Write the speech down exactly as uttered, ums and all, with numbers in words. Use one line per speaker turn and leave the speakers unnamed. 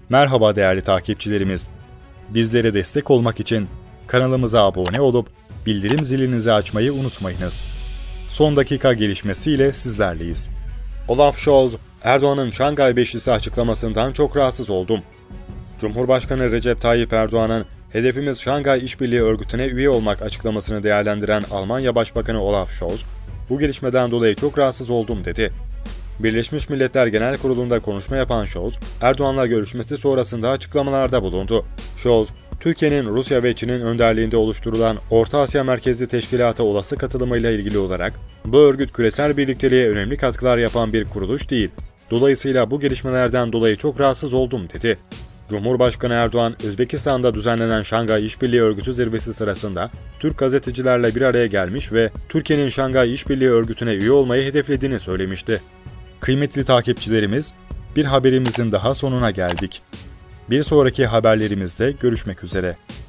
Merhaba değerli takipçilerimiz. Bizlere destek olmak için kanalımıza abone olup bildirim zilinizi açmayı unutmayınız. Son dakika gelişmesiyle sizlerleyiz. Olaf Scholz, Erdoğan'ın Şangay Beşlisi açıklamasından çok rahatsız oldum. Cumhurbaşkanı Recep Tayyip Erdoğan'ın hedefimiz Şangay İşbirliği Örgütü'ne üye olmak açıklamasını değerlendiren Almanya Başbakanı Olaf Scholz, bu gelişmeden dolayı çok rahatsız oldum dedi. Birleşmiş Milletler Genel Kurulu'nda konuşma yapan Scholz, Erdoğan'la görüşmesi sonrasında açıklamalarda bulundu. Scholz, Türkiye'nin Rusya ve Çin'in önderliğinde oluşturulan Orta Asya Merkezli Teşkilat'a olası katılımıyla ilgili olarak, bu örgüt küresel birlikteliğe önemli katkılar yapan bir kuruluş değil, dolayısıyla bu gelişmelerden dolayı çok rahatsız oldum dedi. Cumhurbaşkanı Erdoğan, Özbekistan'da düzenlenen Şangay İşbirliği Örgütü zirvesi sırasında Türk gazetecilerle bir araya gelmiş ve Türkiye'nin Şangay İşbirliği Örgütü'ne üye olmayı hedeflediğini söylemişti. Kıymetli takipçilerimiz, bir haberimizin daha sonuna geldik. Bir sonraki haberlerimizde görüşmek üzere.